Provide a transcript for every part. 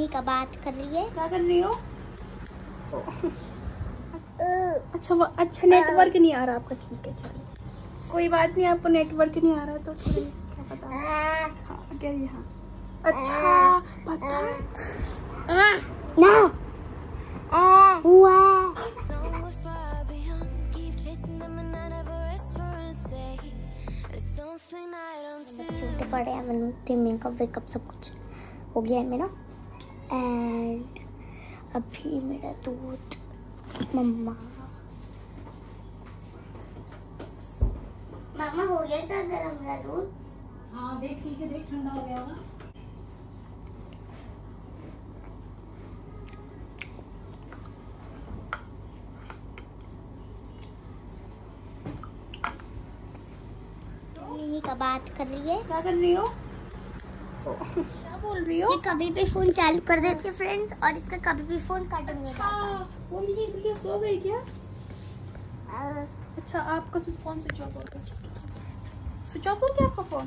Mummy का बात कर रही है। क्या कर रही हो? अच्छा नेटवर्क नहीं आ रहा आपका, ठीक है चलो कोई बात नहीं। आपको नेटवर्क नहीं आ रहा तो फिर क्या पता। हाँ कह रही है हाँ। अच्छा पता ना हुआ छोटे बड़े हैं, मेकअप वेकअप सब कुछ हो गया है मेरा। एंड अभी मेरा दूध मम्मा हो गया था गरम मेरा दूध। हाँ देख ठीक है, देख ठंडा हो गया होगा। मम्मी का बात कर रही है। क्या कर रही हो? क्या बोल रही हो? ये कभी भी फोन चालू कर देती है फ्रेंड्स, और इसका कभी भी फोन कट नहीं अच्छा वो ये सो गई क्या? अच्छा आपका फोन स्विच ऑफ हो गया? स्विच ऑफ हो गया आपका फोन?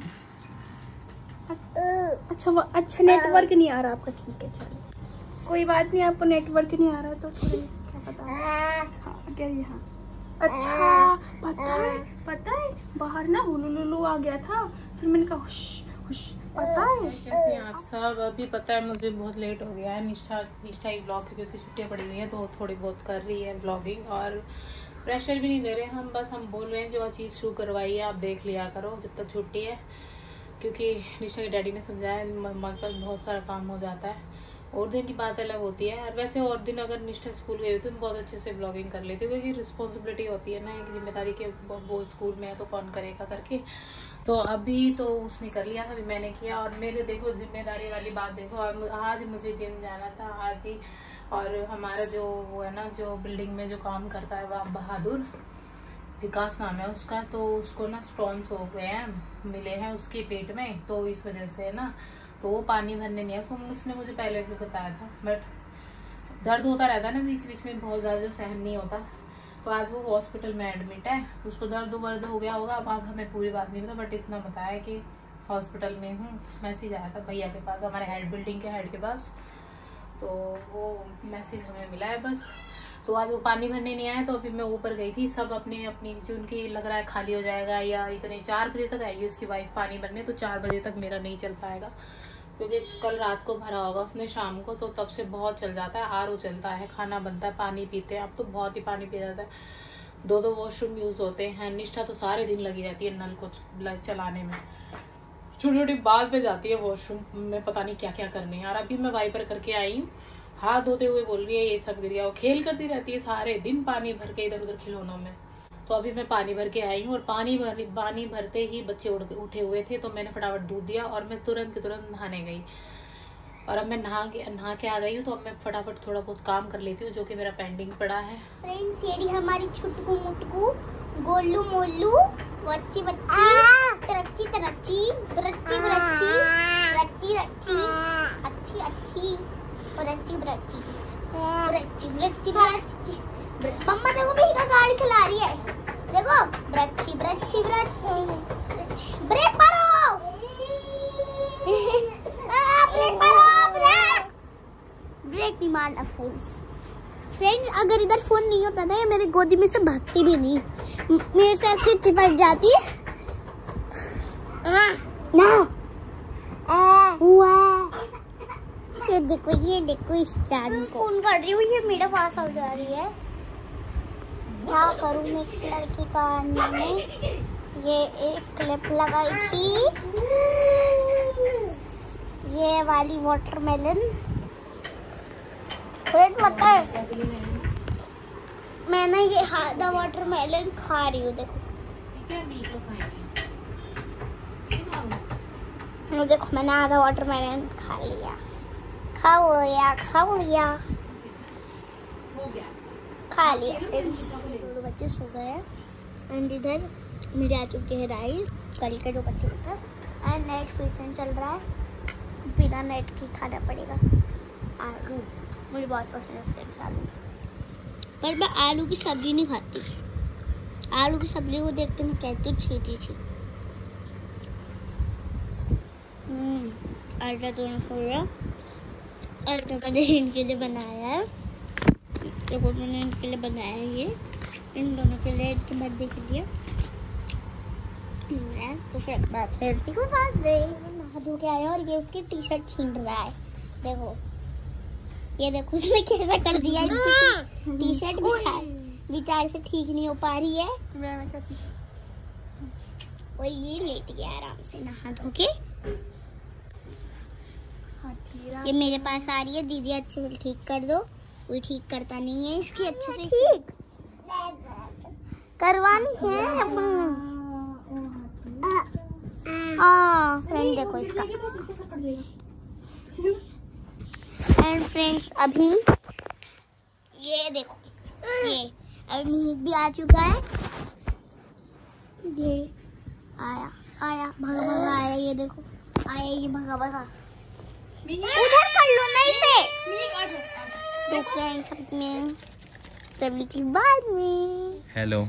अच्छा नेटवर्क नहीं आ रहा आपका, ठीक है चलो कोई बात नहीं। आपको नेटवर्क नहीं आ रहा तो फिर क्या पता। हाँ कह रही है हाँ। अच्छा पता है बाहर ना हुलुलुलु आ गया था, फिर मैंने कहा हुश हुश। पता है कैसे आप सब? अभी पता है मुझे बहुत लेट हो गया है। निष्ठा ही ब्लॉग की वजह से छुट्टियाँ पड़ी हुई हैं तो थोड़ी बहुत कर रही है ब्लॉगिंग, और प्रेशर भी नहीं दे रहे हम, बस हम बोल रहे हैं जो चीज़ शुरू करवाई है आप देख लिया करो जब तक छुट्टी है, क्योंकि निष्ठा के डैडी ने समझाया मम्मा के पास बहुत सारा काम हो जाता है। और दिन की बात अलग होती है, और वैसे और दिन अगर निष्ठा स्कूल गई होती तो बहुत अच्छे से ब्लॉगिंग कर लेती, क्योंकि रिस्पॉन्सिबिलिटी होती है ना एक जिम्मेदारी के, वो स्कूल में है तो कौन करेगा करके। तो अभी तो उसने कर लिया था, अभी मैंने किया। और मेरे देखो जिम्मेदारी वाली बात देखो, आज मुझे जिम जाना था आज ही, और हमारा जो वो है ना जो बिल्डिंग में जो काम करता है वह बहादुर विकास नाम है उसका, तो उसको ना स्टोन्स हो गए हैं, मिले हैं उसके पेट में, तो इस वजह से ना तो वो पानी भरने नहीं है। उसने मुझे पहले भी बताया था, बट दर्द होता रहता है ना बीच बीच में बहुत ज़्यादा, जो सहन नहीं होता। तो आज वो हॉस्पिटल में एडमिट है, उसको दर्द वर्द हो गया होगा। अब हमें पूरी बात नहीं पता, बट इतना बताया कि हॉस्पिटल में हूँ। मैसेज आया था भैया के पास, हमारे हेड बिल्डिंग के हेड के पास, तो वो मैसेज हमें मिला है बस। तो आज वो पानी भरने नहीं आया, तो अभी मैं ऊपर गई थी, सब अपनी जो उनकी लग रहा है खाली हो जाएगा या इतने 4 बजे तक आएगी उसकी वाइफ पानी भरने, तो 4 बजे तक मेरा नहीं चल पाएगा, क्योंकि कल रात को भरा होगा उसने शाम को, तो तब से बहुत चल जाता है। आरओ चलता है, खाना बनता है, पानी पीते हैं, अब तो बहुत ही पानी पिया जाता है। 2 वॉशरूम यूज़ होते हैं। निष्ठा तो सारे दिन लगी रहती है नल को चलाने में, छोटी छोटी बात पे जाती है वॉशरूम में, पता नहीं क्या क्या करने। यार अभी मैं वाइपर करके आई हूँ, हाथ धोते हुए बोल रही है ये सब गिर गया। वो खेल करती रहती है सारे दिन पानी भर के इधर उधर खिलौनों में। तो अभी मैं पानी भर के आई हूँ, और पानी भरते ही बच्चे उठे हुए थे, तो मैंने फटाफट दूध दिया और मैं तुरंत नहाने गई। और अब मैं नहा के आ गई हूँ, तो अब मैं फटाफट थोड़ा बहुत काम कर लेती हूँ जो कि मेरा पेंडिंग पड़ा है। फ्रेंड्स ये हमारी छुटकू मुटकू गोलू मोलू बच्ची बच्ची तरच्ची तरच्ची बरच्ची बरच्ची रच्ची रच्ची अच्छी अच्छी बरच्ची बरच्ची बरच्ची बरच्ची बरच्ची। मम्मा देखो मेरी गाड़ी चला रही है, देखो बरच्ची बरच्ची बरच्ची। ब्रेक मारो ब्रेक मारो, ब्रेक नहीं मारना फ्रेंड्स। अगर इधर फोन नहीं होता ना, ये मेरी गोदी में से भागती भी नहीं, मेरे से ऐसे चिपक जाती है ना। ये देखो इस जान को फोन कर रही हूँ, ये मेरे पास आ जा रही है। क्या करूँ मैं इस लड़की का? मैंने ये एक क्लिप लगाई थी, ये वाली वाटरमेलन। पता है मैंने ये आधा वाटरमेलन खा रही हूँ, देखो देखो मैंने आधा वाटरमेलन खा लिया फ्रेंड्स। दोनों बच्चे सो गए हैं, एंड इधर मेरे आ चुके हैं राइस, कल का जो बच्चों था, एंड नेट फीसन चल रहा है, बिना नेट के खाना पड़ेगा। आलू मुझे बहुत पसंद है फ्रेंड्स आलू, पर मैं आलू की सब्जी नहीं खाती। आलू की सब्जी को देखते मैं कहती हूँ छी छी। आटा तो नहीं सो रहा, और तो मैंने इनके लिए बनाया है, देखो मैंने इनके लिए बनाया है ये, इन दोनों के लिए, इनके बर्थडे के लिए। तो फिर बात करती हूँ बाद में। नहा धो के आया और ये उसकी टी शर्ट छीन रहा है, देखो ये देखो उसने कैसा कर दिया, इसकी टी शर्ट बेचारे से ठीक नहीं हो पा रही है। और ये लेट गया आराम से नहा धो के। ये मेरे पास आ रही है, दीदी अच्छे से ठीक कर दो, कोई ठीक करता नहीं है इसकी अच्छे से ठीक करवानी है अपन। देखो इसका। एंड फ्रेंड्स अभी ये देखो, ये अभी भी आ चुका है, ये आया भगा आया, ये देखो आया, ये भगा उधर कर लो ना इसे। तो फ्रेंड्स में तभी बाद में हेलो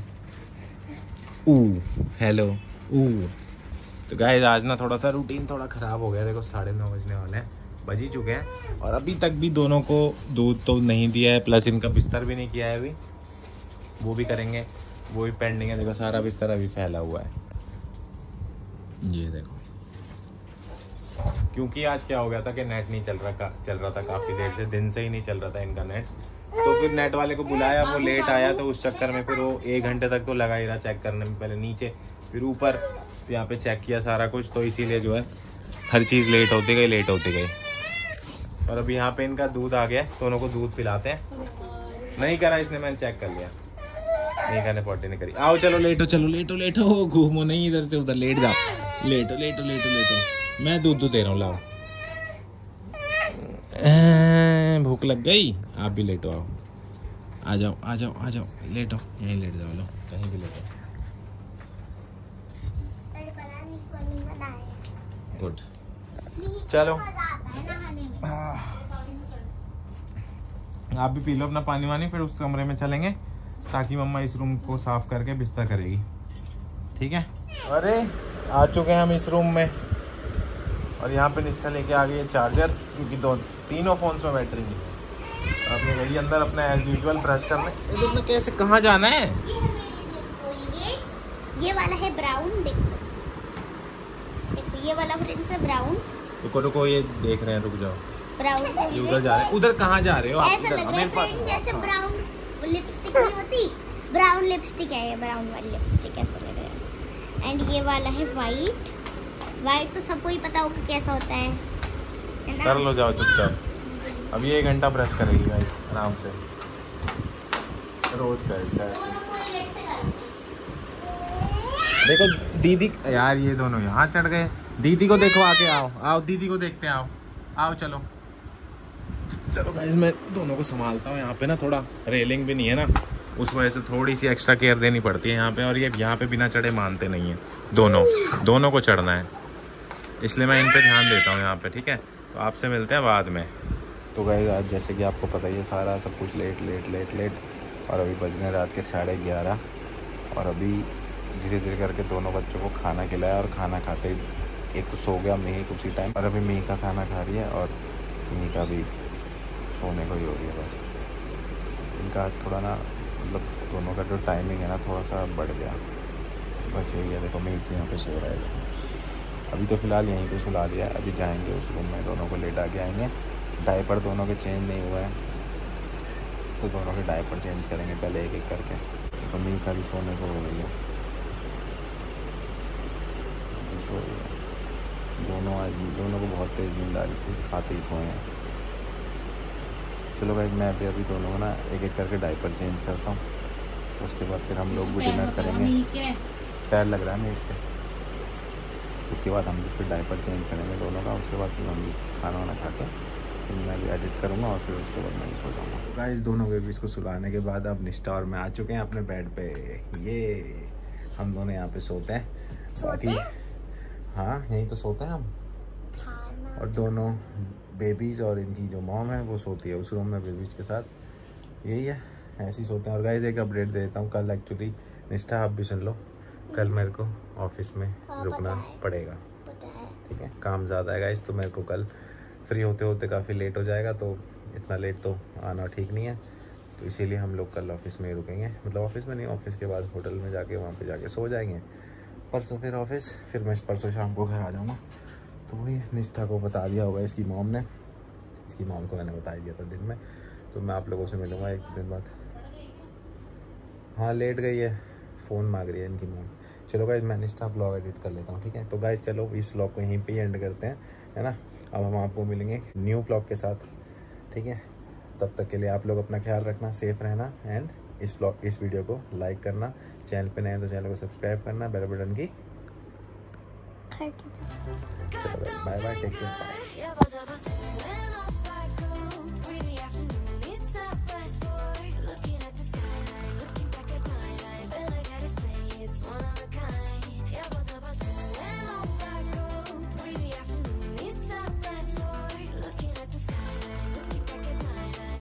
तो गाइस आज ना थोड़ा सा रूटीन थोड़ा ख़राब हो गया। देखो 9:30 बजने वाले हैं, बज ही चुके हैं और अभी तक भी दोनों को दूध तो नहीं दिया है, प्लस इनका बिस्तर भी नहीं किया है अभी, वो भी करेंगे, वो भी पेंडिंग है। देखो सारा बिस्तर अभी फैला हुआ है, ये देखो। क्योंकि आज क्या हो गया था कि नेट नहीं चल रहा था काफ़ी देर से, दिन से ही नहीं चल रहा था इनका नेट। तो फिर नेट वाले को बुलाया, वो लेट आया, तो उस चक्कर में फिर वो 1 घंटे तक तो लगा ही रहा चेक करने में, पहले नीचे फिर ऊपर, तो यहाँ पे चेक किया सारा कुछ, तो इसीलिए जो है हर चीज़ लेट होती गई। और अभी यहाँ पे इनका दूध आ गया, दोनों को दूध पिलाते हैं। नहीं करा इसने, मैंने चेक कर लिया, नहीं करने पॉटी नहीं करी। आओ चलो लेटो, घूमो नहीं इधर से उधर, लेट जाओ, लेटो। मैं दूध दे रहा हूँ, लाओ। भूख लग गई, आप भी लेटो, आओ, आ जाओ, लेटो, यहीं लेट जाओ, लो कहीं भी लेटो। गुड, चलो आप भी पी लो अपना पानी वानी, फिर उस कमरे में चलेंगे ताकि मम्मा इस रूम को साफ करके बिस्तर करेगी, ठीक है। अरे आ चुके हैं हम इस रूम में और यहाँ पे निष्ठा लेके आ गई है चार्जर, क्योंकि तीनों फोन्स में बैटरी नहीं। आपने गई अंदर अपना एज यूजुअल ब्रश करने। ये देखना कैसे, कहाँ जाना है। ये वाला है ब्राउन, देखो ये वाला फ्रेंड्स है ब्राउन। रुको ये देख रहे हैं, रुक जाओ। ब्राउन ये उधर जा रहे हैं, उधर कहाँ जा रहे हो आप? ऐसा लग रहा है फ्रेंड्स जैसे ब्राउन लिपस्टिक नहीं होती, ब्राउन लिपस्टिक है ये, ब्राउन वाली लिपस्टिक ऐसा लग रहा है। एंड ये वाला है वाइट तो सबको ही पता होगा कैसा होता है ना? कर लो, जाओ चुपचाप। अब ये 1 घंटा ब्रश करेगी गाइस आराम से, रोज का इसका ऐसे। देखो दीदी, यार ये दोनों यहाँ चढ़ गए। दीदी को देखो, आके आओ दीदी को देखते हैं, आओ चलो गाइस। मैं दोनों को संभालता हूँ। यहाँ पे ना थोड़ा रेलिंग भी नहीं है ना, उस वजह से थोड़ी सी एक्स्ट्रा केयर देनी पड़ती है यहाँ पे। और ये यहाँ पे बिना चढ़े मानते नहीं है, दोनों को चढ़ना है, इसलिए मैं इन पे ध्यान देता हूँ यहाँ पे, ठीक है। तो आपसे मिलते हैं बाद में। तो गाइस आज जैसे कि आपको पता ही है, सारा सब कुछ लेट और अभी बजने रात के 11:30 और अभी धीरे धीरे करके दोनों बच्चों को खाना खिलाया और खाना खाते ही एक तो सो गया मेहिक उसी टाइम, और अभी मेहिक का खाना खा रही है और मेहिक का भी सोने को ही हो रही है बस। इनका थोड़ा ना मतलब दोनों का जो टाइमिंग है ना थोड़ा सा बढ़ गया, बस यही है। देखो मेहिक यहाँ पे सो रहा है, देखो अभी तो फ़िलहाल यहीं पे सुला दिया है। अभी जाएंगे उस रूम में, दोनों को लेटा के आएंगे। डायपर दोनों के चेंज नहीं हुआ है, तो दोनों के डायपर चेंज करेंगे पहले एक एक करके। तो मेहिक का भी सोने को हो गई है, सो रही है। दोनों को बहुत तेज़ नींद आ रही थी, खाते ही सोए हैं। चलो भाई मैं अभी दोनों को ना एक एक करके डायपर चेंज करता हूँ, उसके बाद फिर हम लोग भी डिनर करेंगे। पैर लग रहा है मेरे पे, उसके बाद हम भी फिर डायपर चेंज करेंगे दोनों का। उसके बाद फिर हम भी खाना वाना खा के फिर मैं भी एडिट करूँगा और फिर उसके बाद मैं भी सो जाऊँगा। तो गाइस दोनों बेबीज़ को सुलाने के बाद अब निष्ठा और मैं आ चुके हैं अपने बेड पे। ये हम दोनों यहाँ पे सोते हैं, बाकी हाँ यहीं तो सोते हैं हम। और दोनों बेबीज़ और इनकी जो मॉम है वो सोती है उस रूम में बेबीज़ के साथ। यही है, ऐसे ही सोते हैं। और गाइस एक अपडेट दे देता हूँ, कल एक्चुअली निष्ठा आप भी सुन लो, कल मेरे को ऑफिस में रुकना पड़ेगा, ठीक है। काम ज़्यादा है गाइस, तो मेरे को कल फ्री होते होते काफ़ी लेट हो जाएगा, तो इतना लेट तो आना ठीक नहीं है। तो इसीलिए हम लोग कल ऑफिस में ही रुकेंगे, मतलब ऑफिस में नहीं, ऑफिस के बाद होटल में जाके वहाँ पे जाके सो जाएंगे। परसों फिर ऑफिस, फिर मैं परसों शाम को घर आ जाऊँगा। तो वही निष्ठा को बता दिया होगा इसकी मॉम ने, इसकी मॉम को मैंने बता ही दिया था दिन में। तो मैं आप लोगों से मिलूँगा एक दिन बाद। हाँ लेट गई है, फ़ोन मांग रही है इनकी मॉम। चलो गाइस मैं निष्ठा व्लॉग एडिट कर लेता हूँ, ठीक है। तो गाइस चलो इस व्लॉग को यहीं पे ही एंड करते हैं, है ना। अब हम आपको मिलेंगे न्यू व्लॉग के साथ, ठीक है। तब तक के लिए आप लोग अपना ख्याल रखना, सेफ रहना, एंड इस वीडियो को लाइक करना, चैनल पे नए हैं तो चैनल को सब्सक्राइब करना, बेल बटन की। चलो bye bye, take care, bye.